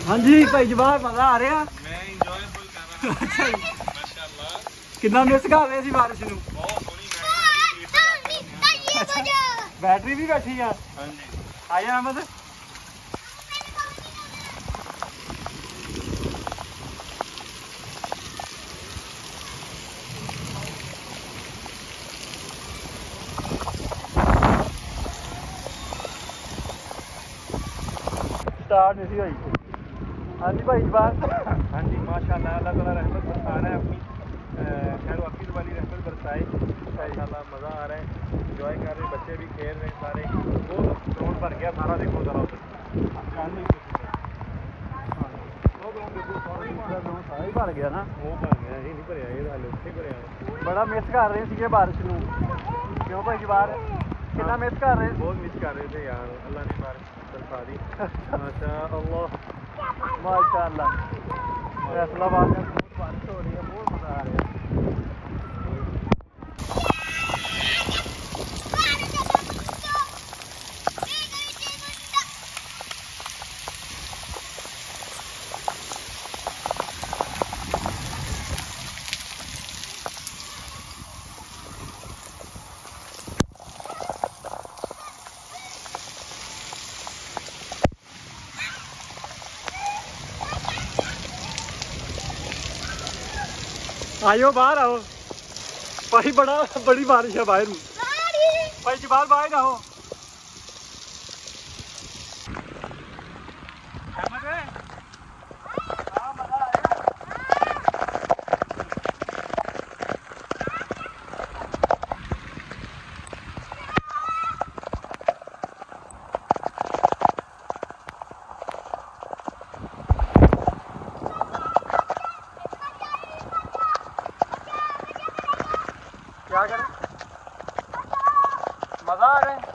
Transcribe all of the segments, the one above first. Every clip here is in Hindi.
हाँ जी भाई जवाब मजा आ रहा मैं इंजॉयफुल कर रहा अच्छा जी माशाल्लाह कितना मिस कर रहे सी बारिश नू बहुत सोहनी बैटरी भी बैठी है हां जी आया अहमद स्टार्ट नहीं हुई हाँ जी भाई जवाब हाँ जी माशाल्लाह अल्लाह ताला रहमत बरसा रहा है अपनी खैर वकील वाली रहमत बरसाए माशाल्लाह मज़ा आ रहा है एंजॉय कर रहे बच्चे भी खेल रहे सारे बहुत ग्राउंड भर गया सारा देखो जरा उधर सारा ही भर गया ना वो भर गया ये नहीं भरया ये हाले उत्थे भरया बड़ा मिस कर रहे थे बारिश नू क्यों भाई जवाब कितना मिस कर रहे बहुत मिस कर रहे थे यार अल्लाह ने बारिश बरसा दी माशाअल्लाह माशाअल्लाह फैसलाबाद में बहुत बारिश हो रही है बहुत मजा आ रहा है आयो बाहर आओ भाई बड़ी बारिश है बाहर भाई जी बाहर आओ क्या करें मजा आ रहा है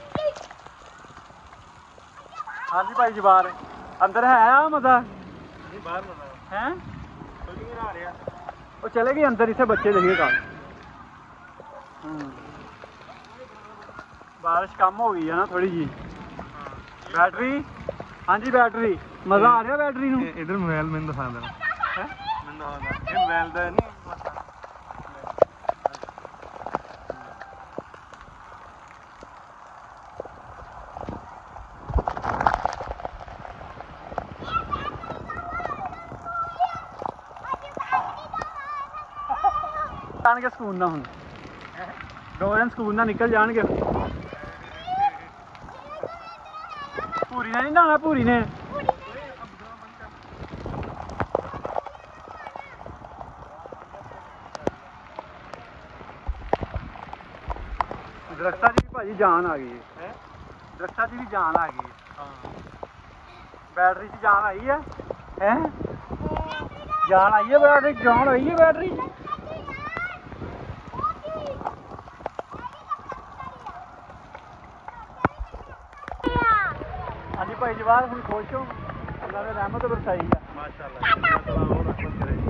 हाँ जी भाई जी बाहर अंदर है आया मजा नहीं बाहर मज़ा है कोई नहीं आ रहा वो चले गए अंदर इसे बच्चे देखिएगा बारिश कम हो गई है ना थोड़ी जी बैटरी हाँ जी बैटरी मजा आ रहा बैटरी नू इधर मोबाइल मैंने दिखा देना है मैंने दिखा ये मोबाइल दा नहीं जान ਸਕੂਲ ਨਾ ਹੁਣ 2 ਦਿਨ ਸਕੂਲ ਨਾ ਨਿਕਲ ਜਾਣਗੇ ਭੂਰੀ ਨੇ ਨਹੀਂ ਨਹਾਉਣਾ ਭੂਰੀ ਨੇ ਦਰਖਤਾਂ 'ਚ ਵੀ ਭਾਜੀ ਜਾਨ ਆ ਗਈ ਹੈ ਦਰਖਤਾਂ 'ਚ ਵੀ ਜਾਨ ਆ ਗਈ ਹੈ बैटरी 'ਚ ਜਾਨ ਆਈ ਹੈ ਹੈ ਜਾਨ ਆਈ ਹੈ बैटरी 'ਚ ਜਾਨ ਆਈ ਹੈ बैटरी 'ਚ हाँ जी भाई जवाब हम खुश हो अल्लाह ने रहमत बरसाई है माशाल्लाह अल्लाह ताला और रहमत करे